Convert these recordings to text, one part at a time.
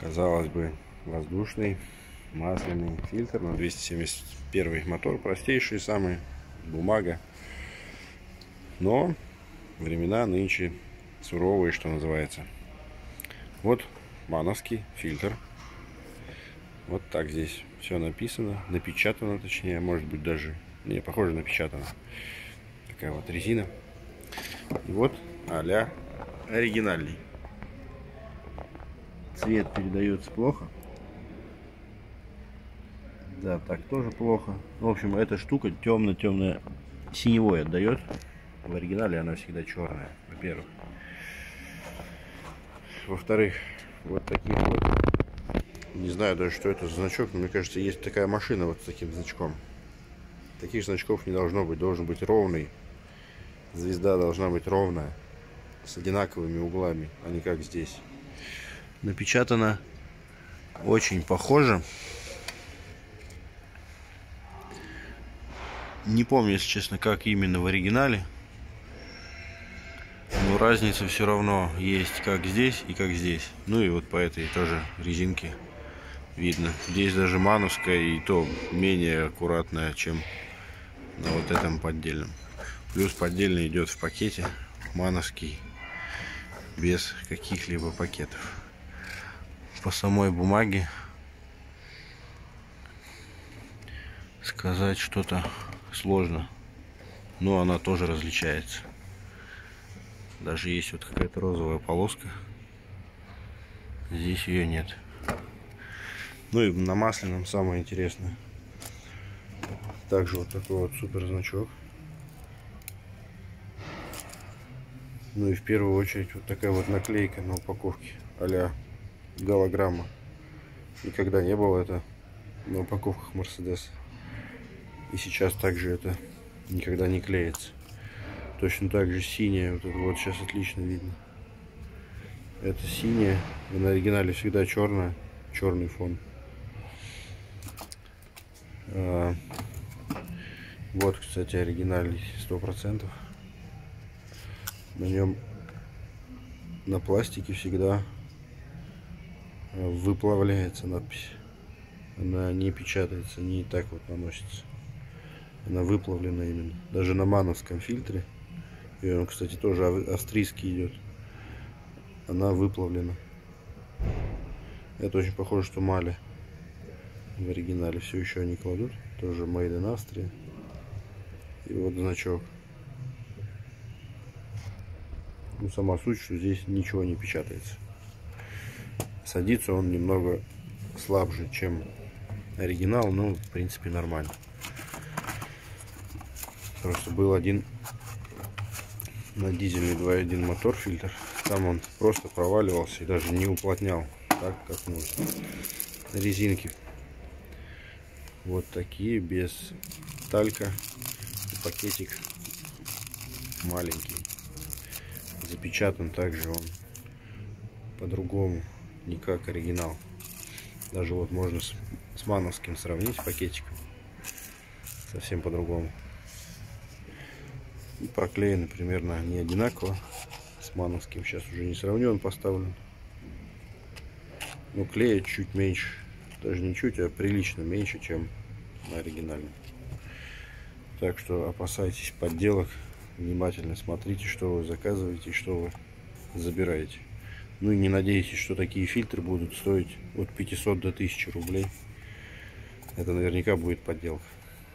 Казалось бы, воздушный масляный фильтр на 271 мотор, простейший самый, бумага. Но времена нынче суровые, что называется. Вот мановский фильтр. Вот так здесь все написано, напечатано, точнее, может быть даже, не, похоже, напечатано. Такая вот резина. И вот а-ля оригинальный. Цвет передается плохо. Да, так тоже плохо. В общем, эта штука темно-темная синевой отдает. В оригинале она всегда черная, во-первых. Во-вторых, вот таких вот, не знаю даже, что это за значок, но мне кажется, есть такая машина вот с таким значком. Таких значков не должно быть, должен быть ровный. Звезда должна быть ровная, с одинаковыми углами, а не как здесь. Напечатано очень похоже. Не помню, если честно, как именно в оригинале. Но разница все равно есть как здесь и как здесь. Ну и вот по этой тоже резинке видно. Здесь даже мановская, и то менее аккуратная, чем на вот этом поддельном. Плюс поддельный идет в пакете, мановский, без каких-либо пакетов. По самой бумаге сказать что-то сложно, но она тоже различается. Даже есть вот какая-то розовая полоска, здесь ее нет. Ну и на масляном самое интересное. Также вот такой вот супер значок. Ну и в первую очередь вот такая вот наклейка на упаковке а-ля голограмма. Никогда не было это на упаковках Mercedes. И сейчас также это никогда не клеится. Точно так же синяя, вот это вот сейчас отлично видно. Это синяя, и на оригинале всегда черная, черный фон. Вот, кстати, оригинальный 100%. На нем на пластике всегда выплавляется надпись. Она не печатается, не так вот наносится. Она выплавлена именно. Даже на мановском фильтре, и он, кстати, тоже австрийский идет, она выплавлена. Это очень похоже, что Мали в оригинале все еще они кладут. Тоже Made in Austria. И вот значок. Ну, сама суть, что здесь ничего не печатается. Садится он немного слабже, чем оригинал, но в принципе нормально. Просто был один на дизельный 2.1 мотор фильтр. Там он просто проваливался и даже не уплотнял так, как нужно. Резинки вот такие, без талька. Пакетик маленький. Запечатан также он по-другому, не как оригинал. Даже вот можно с мановским сравнить пакетиком. Совсем по-другому. И проклеены примерно не одинаково. С мановским сейчас уже не сравнен, поставлен. Но клея чуть меньше. Даже не чуть, а прилично меньше, чем на оригинальном. Так что опасайтесь подделок. Внимательно смотрите, что вы заказываете и что вы забираете. Ну и не надейтесь, что такие фильтры будут стоить от 500 до 1000 рублей. Это наверняка будет подделка.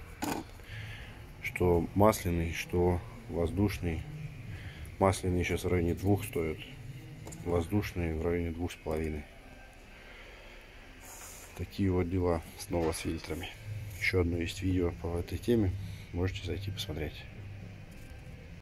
Что масляный, что воздушный. Масляный сейчас в районе 2 стоит. Воздушный в районе 2,5. Такие вот дела снова с фильтрами. Еще одно есть видео по этой теме. Можете зайти посмотреть.